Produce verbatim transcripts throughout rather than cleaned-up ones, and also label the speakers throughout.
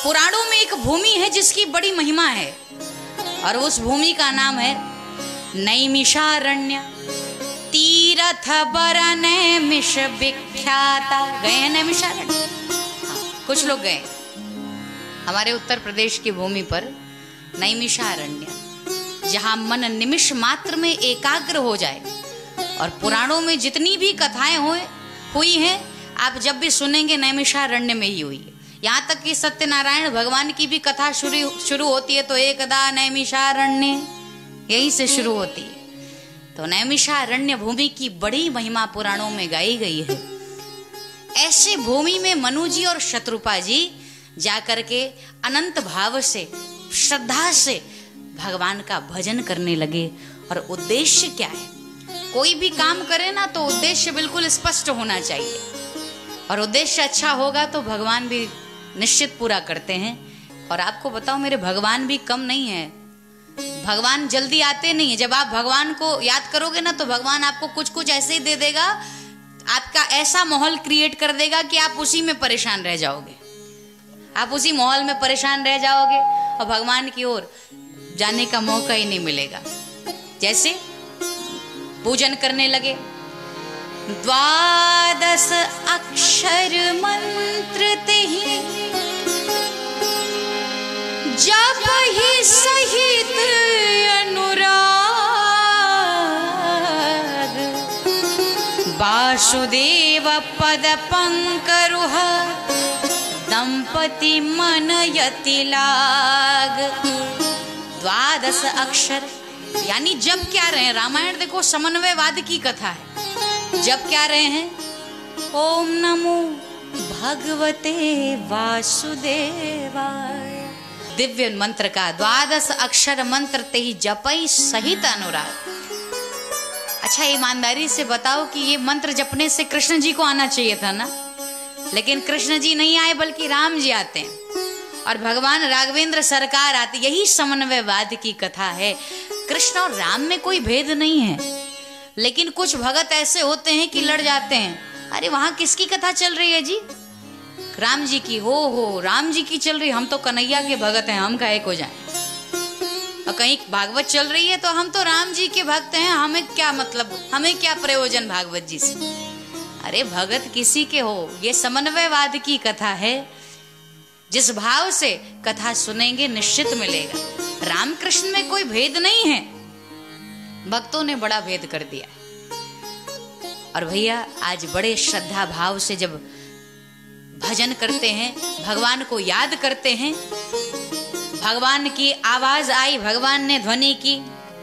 Speaker 1: पुराणों में एक भूमि है जिसकी बड़ी महिमा है और उस भूमि का नाम है नैमिषारण्य। तीर्थ बर नैमिष विख्याता। गए हैं नैमिषारण्य? हाँ, कुछ लोग गए। हमारे उत्तर प्रदेश की भूमि पर नैमिषारण्य, जहां मन निमिष मात्र में एकाग्र हो जाए। और पुराणों में जितनी भी कथाएं हुए हुई हैं, आप जब भी सुनेंगे नैमिषारण्य में ही हुई है। यहाँ तक कि सत्यनारायण भगवान की भी कथा शुरू शुरू होती है तो एकदा नैमिषारण्य, यहीं से शुरू होती है। तो नैमिषारण्य भूमि की बड़ी महिमा पुराणों में गाई गई है। ऐसे भूमि में मनु जी और शत्रुपा जी जाकर के अनंत भाव से, श्रद्धा से भगवान का भजन करने लगे। और उद्देश्य क्या है? कोई भी काम करे ना तो उद्देश्य बिल्कुल स्पष्ट होना चाहिए, और उद्देश्य अच्छा होगा तो भगवान भी निश्चित पूरा करते हैं। और आपको बताओ, मेरे भगवान भी कम नहीं है। भगवान जल्दी आते नहीं है। जब आप भगवान को याद करोगे ना तो भगवान आपको कुछ कुछ ऐसे ही दे देगा, आपका ऐसा माहौल क्रिएट कर देगा कि आप उसी में परेशान रह जाओगे। आप उसी माहौल में परेशान रह जाओगे और भगवान की ओर जाने का मौका ही नहीं मिलेगा। जैसे पूजन करने लगे, द्वादश अक्षर मंत्र ते ही जप ही सहित अनुराग, वासुदेव पद पंकरुह दंपति मन यति लाग। द्वादश अक्षर यानी जब क्या रहे हैं? रामायण देखो समन्वयवाद की कथा है। जब क्या रहे हैं? ओम नमो भगवते वासुदेवाय। दिव्य मंत्र का द्वादश अक्षर मंत्र ते ही जपई सहित अनुराग। अच्छा, ईमानदारी से बताओ कि ये मंत्र जपने से कृष्ण जी को आना चाहिए था ना, लेकिन कृष्ण जी नहीं आए बल्कि राम जी आते हैं और भगवान राघवेंद्र सरकार आते। यही समन्वयवाद की कथा है। कृष्ण और राम में कोई भेद नहीं है, लेकिन कुछ भगत ऐसे होते हैं कि लड़ जाते हैं। अरे वहां किसकी कथा चल रही है जी? राम जी की। हो हो राम जी की चल रही, हम तो कन्हैया के भगत हैं, हम काहे को जाएं। और कहीं भागवत चल रही है तो हम तो राम जी के भक्त हैं, हमें क्या मतलब, हमें क्या प्रयोजन भागवत जी से। अरे भगत किसी के हो, ये समन्वयवाद की कथा है। जिस भाव से कथा सुनेंगे निश्चित मिलेगा। रामकृष्ण में कोई भेद नहीं है, भक्तों ने बड़ा भेद कर दिया। और भैया आज बड़े श्रद्धा भाव से जब भजन करते हैं, भगवान को याद करते हैं, भगवान की आवाज आई, भगवान ने ध्वनि की,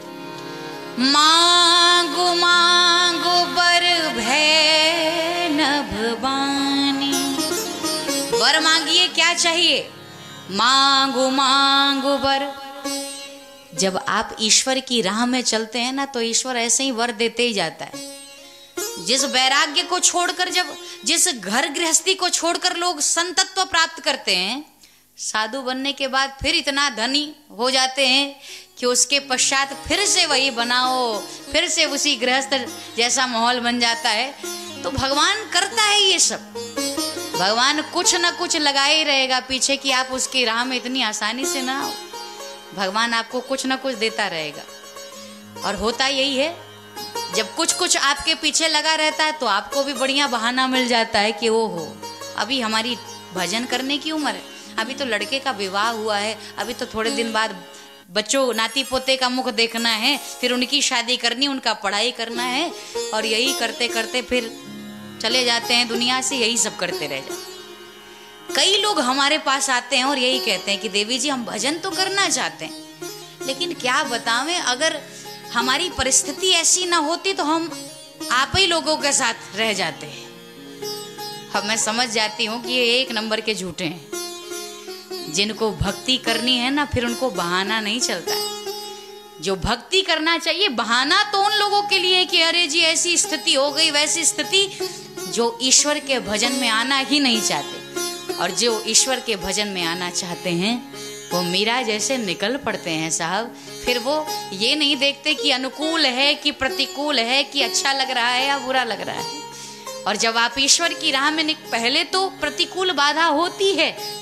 Speaker 1: मांगो मांगो बर भय नभवानी। वर मांगिए, क्या चाहिए? मांगो मांगो वर। जब आप ईश्वर की राह में चलते हैं ना तो ईश्वर ऐसे ही वर देते ही जाता है। जिस वैराग्य को छोड़कर, जब जिस घर गृहस्थी को छोड़कर लोग संतत्व प्राप्त करते हैं, साधु बनने के बाद फिर इतना धनी हो जाते हैं कि उसके पश्चात फिर से वही बनाओ, फिर से उसी गृहस्थ जैसा माहौल बन जाता है। तो भगवान करता है ये सब। भगवान कुछ ना कुछ लगा ही रहेगा पीछे कि आप उसकी राह में इतनी आसानी से ना आओ। भगवान आपको कुछ ना कुछ देता रहेगा। और होता यही है, जब कुछ कुछ आपके पीछे लगा रहता है तो आपको भी बढ़िया बहाना मिल जाता है कि वो हो, अभी हमारी भजन करने की उम्र है, अभी तो लड़के का विवाह हुआ है, अभी तो थोड़े दिन बाद बच्चों नाती पोते का मुख देखना है, फिर उनकी शादी करनी, उनका पढ़ाई करना है। और यही करते करते फिर चले जाते हैं दुनिया से, यही सब करते रह जाते। कई लोग हमारे पास आते हैं और यही कहते हैं कि देवी जी हम भजन तो करना चाहते हैं, लेकिन क्या बतावें, अगर हमारी परिस्थिति ऐसी ना होती तो हम आप ही लोगों के साथ रह जाते हैं। अब मैं समझ जाती हूँ कि ये एक नंबर के झूठे हैं। जिनको भक्ति करनी है ना, फिर उनको बहाना नहीं चलता है। जो भक्ति करना चाहिए, बहाना तो उन लोगों के लिए कि अरे जी ऐसी स्थिति हो गई, वैसी स्थिति, जो ईश्वर के भजन में आना ही नहीं चाहते। और जो ईश्वर के भजन में आना चाहते हैं वो मीरा जैसे निकल पड़ते हैं साहब। फिर वो ये नहीं देखते कि अनुकूल है कि प्रतिकूल है, कि अच्छा लग रहा है या बुरा लग रहा है। और जब आप ईश्वर की राह में, पहले तो प्रतिकूल बाधा होती है,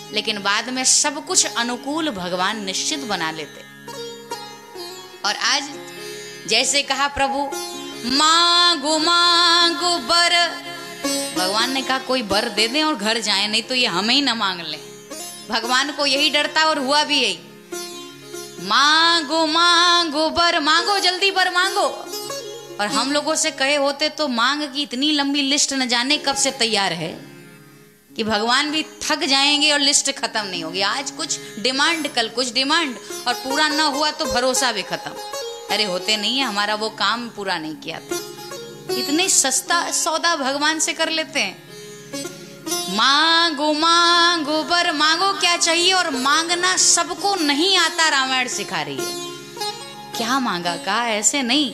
Speaker 1: लेकिन बाद में सब कुछ अनुकूल भगवान निश्चित बना लेते। और आज जैसे कहा प्रभु मांगो मांगो बर, भगवान ने कहा कोई बर दे दें और घर जाए, नहीं तो ये हमें ही ना मांग लें। भगवान को यही डरता और हुआ भी यही। मांगो मांगो बर, मांगो जल्दी बर मांगो। और हम लोगों से कहे होते तो मांग की इतनी लंबी लिस्ट न जाने कब से तैयार है कि भगवान भी थक जाएंगे और लिस्ट खत्म नहीं होगी। आज कुछ डिमांड, कल कुछ डिमांड, और पूरा ना हुआ तो भरोसा भी खत्म। अरे होते नहीं है, हमारा वो काम पूरा नहीं किया था। इतने सस्ता सौदा भगवान से कर लेते हैं। मांगो मांगो बर, मांगो क्या चाहिए, और मांगना सबको नहीं आता, रामायण सिखा रही है। क्या मांगा, कहा ऐसे नहीं।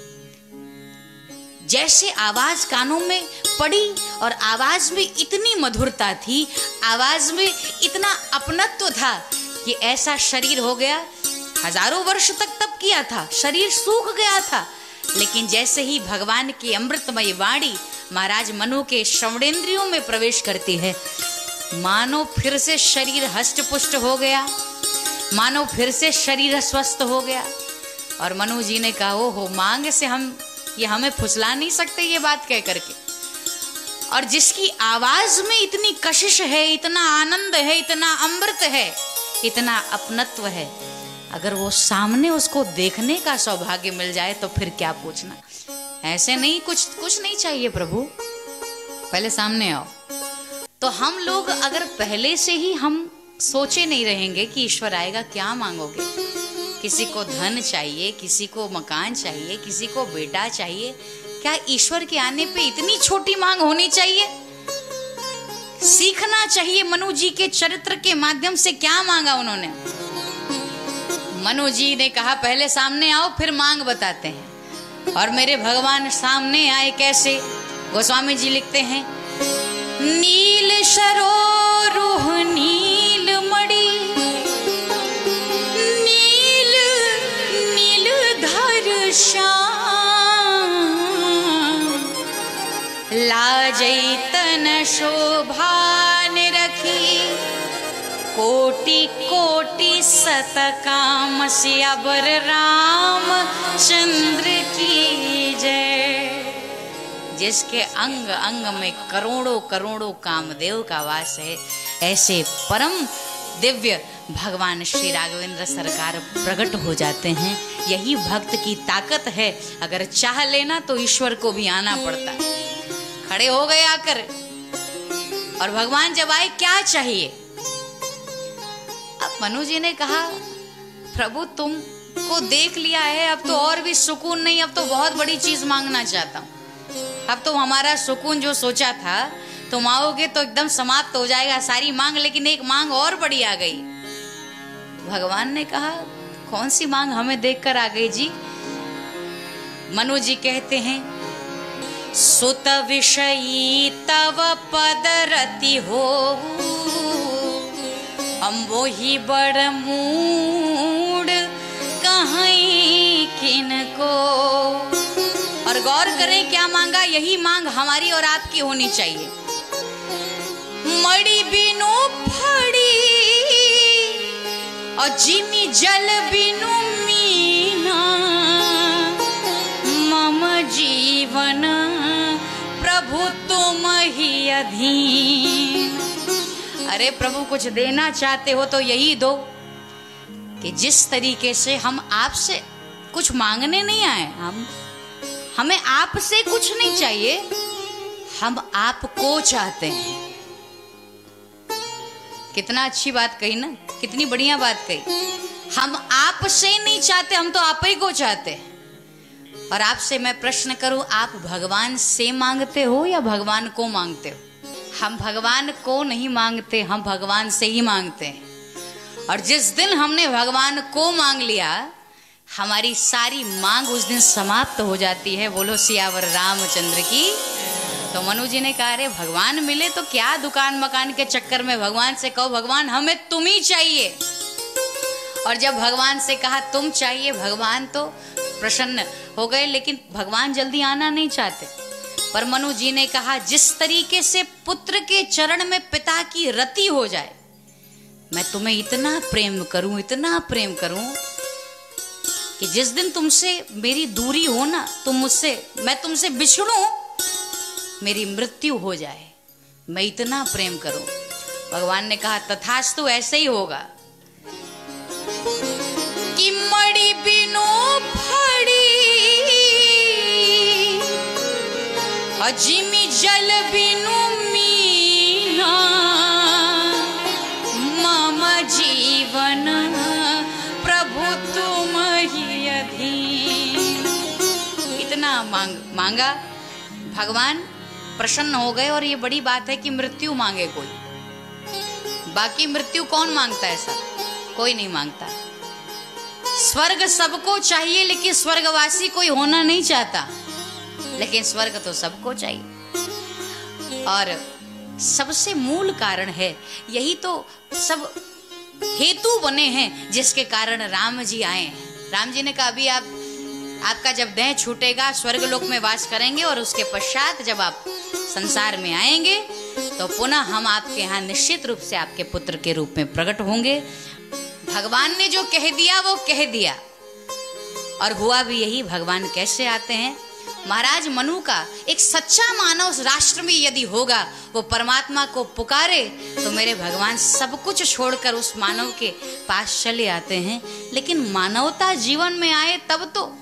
Speaker 1: जैसे आवाज कानों में पड़ी और आवाज में इतनी मधुरता थी, आवाज में इतना अपनत्व था कि ऐसा शरीर हो गया। हजारों वर्ष तक तप किया था, शरीर सूख गया था, लेकिन जैसे ही भगवान की अमृतमय वाणी महाराज मनु के श्रवणेंद्रियों में प्रवेश करती है, मानो फिर से शरीर हष्ट पुष्ट हो गया, मानो फिर से शरीर स्वस्थ हो गया। और मनु जी ने कहा ओ हो, मांग से हम ये हमें फुसला नहीं सकते ये बात कह करके। और जिसकी आवाज में इतनी कशिश है, इतना आनंद है, इतना अमृत है, इतना अपनत्व है, अगर वो सामने उसको देखने का सौभाग्य मिल जाए तो फिर क्या पूछना। ऐसे नहीं, कुछ कुछ नहीं चाहिए प्रभु, पहले सामने आओ। तो हम लोग अगर पहले से ही हम सोचे नहीं रहेंगे कि ईश्वर आएगा, क्या मांगोगे। किसी को धन चाहिए, किसी को मकान चाहिए, किसी को बेटा चाहिए, क्या ईश्वर के आने पे इतनी छोटी मांग होनी चाहिए। सीखना चाहिए मनु जी के चरित्र के माध्यम से क्या मांगा उन्होंने। मनु जी ने कहा पहले सामने आओ फिर मांग बताते हैं। और मेरे भगवान सामने आए कैसे, गोस्वामी जी लिखते हैं, नील सरोरुह नील मणि, नील नील धर श्याम, लाजई तन शोभान रखी, कोटि कोटि सत काम सियावर राम चंद्र की जय। जिसके अंग अंग में करोड़ों करोड़ों कामदेव का वास है, ऐसे परम दिव्य भगवान श्री राघवेंद्र सरकार प्रकट हो जाते हैं। यही भक्त की ताकत है। अगर चाह लेना तो ईश्वर को भी आना पड़ता। खड़े हो गए आकर, और भगवान जब आए क्या चाहिए। अब मनु जी ने कहा प्रभु तुमको देख लिया है, अब तो और भी सुकून नहीं, अब तो बहुत बड़ी चीज मांगना चाहता हूँ। अब तो हमारा सुकून जो सोचा था तुम आओगे तो एकदम समाप्त हो जाएगा सारी मांग, लेकिन एक मांग और बड़ी आ गई। भगवान ने कहा कौन सी मांग हमें देखकर आ गई जी। मनु जी कहते हैं, सुत विषयी तव पद रति हो, हम वो ही बड़ मूड कहीं किनको। और गौर करें क्या मांगा, यही मांग हमारी और आपकी होनी चाहिए। मड़ी बिनु फड़ी और जिमी जल बिनु मीना, मम जीवन प्रभु तुम ही अधीन। अरे प्रभु कुछ देना चाहते हो तो यही दो कि जिस तरीके से हम आपसे कुछ मांगने नहीं आए, हम हमें आपसे कुछ नहीं चाहिए, हम आपको चाहते हैं। कितना अच्छी बात कही ना, कितनी बढ़िया बात कही। हम आपसे नहीं चाहते, हम तो आप ही को चाहते हैं। और आपसे मैं प्रश्न करूं, आप भगवान से मांगते हो या भगवान को मांगते हो? हम भगवान को नहीं मांगते, हम भगवान से ही मांगते हैं। और जिस दिन हमने भगवान को मांग लिया, हमारी सारी मांग उस दिन समाप्त हो जाती है। बोलो सियावर रामचंद्र की। तो मनु जी ने कहा, अरे भगवान मिले तो क्या दुकान मकान के चक्कर में, भगवान से कहो भगवान हमें तुम ही चाहिए। और जब भगवान से कहा तुम चाहिए, भगवान तो प्रसन्न हो गए, लेकिन भगवान जल्दी आना नहीं चाहते। पर मनु जी ने कहा जिस तरीके से पुत्र के चरण में पिता की रति हो जाए, मैं तुम्हें इतना प्रेम करूं, इतना प्रेम करूं कि जिस दिन तुमसे मेरी दूरी हो ना, तुम मुझसे, मैं तुमसे बिछड़ूं, मेरी मृत्यु हो जाए, मैं इतना प्रेम करूं। भगवान ने कहा तथास्तु, ऐसे ही होगा। कि मड़ी बिनु फड़ी अजिमी जल बिनु मीना, मम जीवन प्रभु तुम ही अधीन। इतना मांग मांगा, भगवान प्रसन्न हो गए। और ये बड़ी बात है कि मृत्यु मांगे कोई, बाकी मृत्यु कौन मांगता है? ऐसा कोई नहीं मांगता। स्वर्ग सबको चाहिए, लेकिन स्वर्गवासी कोई होना नहीं चाहता, लेकिन स्वर्ग तो सबको चाहिए। और सबसे मूल कारण है, यही तो सब हेतु बने हैं जिसके कारण राम जी आए हैं। राम जी ने कहा अभी आप आपका जब देह छूटेगा स्वर्ग लोक में वास करेंगे, और उसके पश्चात जब आप संसार में आएंगे तो पुनः हम आपके यहाँ निश्चित रूप से आपके पुत्र के रूप में प्रकट होंगे। भगवान ने जो कह दिया वो कह दिया, और हुआ भी यही। भगवान कैसे आते हैं? महाराज मनु का एक सच्चा मानव राष्ट्र में यदि होगा, वो परमात्मा को पुकारे, तो मेरे भगवान सब कुछ छोड़कर उस मानव के पास चले आते हैं। लेकिन मानवता जीवन में आए तब तो।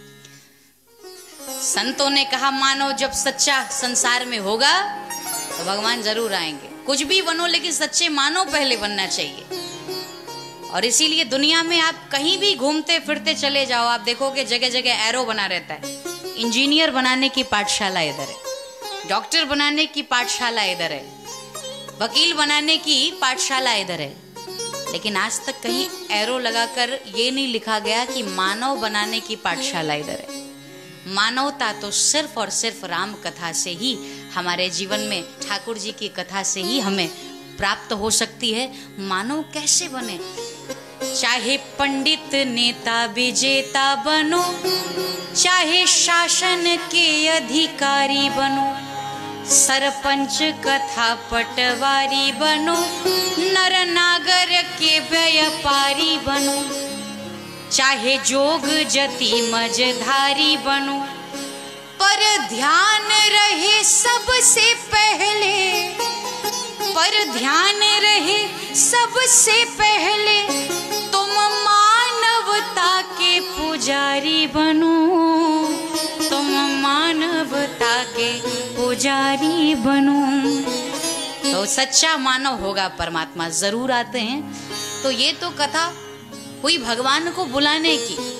Speaker 1: संतों ने कहा मानव जब सच्चा संसार में होगा तो भगवान जरूर आएंगे। कुछ भी बनो, लेकिन सच्चे मानव पहले बनना चाहिए। और इसीलिए दुनिया में आप कहीं भी घूमते फिरते चले जाओ, आप देखोगे जगह जगह एरो बना रहता है। इंजीनियर बनाने की पाठशाला इधर है, डॉक्टर बनाने की पाठशाला इधर है, वकील बनाने की पाठशाला इधर है, लेकिन आज तक कहीं एरो लगाकर ये नहीं लिखा गया कि मानव बनाने की पाठशाला इधर है। मानवता तो सिर्फ और सिर्फ राम कथा से ही हमारे जीवन में, ठाकुर जी की कथा से ही हमें प्राप्त हो सकती है। मानव कैसे बने? चाहे पंडित नेता विजेता बनो, चाहे शासन के अधिकारी बनो, सरपंच कथा पटवारी बनो, नर नागर के व्यापारी बनो, चाहे जोग जति मझधारी बनो, पर ध्यान रहे सबसे पहले, पर ध्यान रहे सबसे पहले तुम मानवता के पुजारी बनो, तुम मानवता के पुजारी बनो। तो सच्चा मानव होगा, परमात्मा जरूर आते हैं। तो ये तो कथा हुई भगवान को बुलाने की।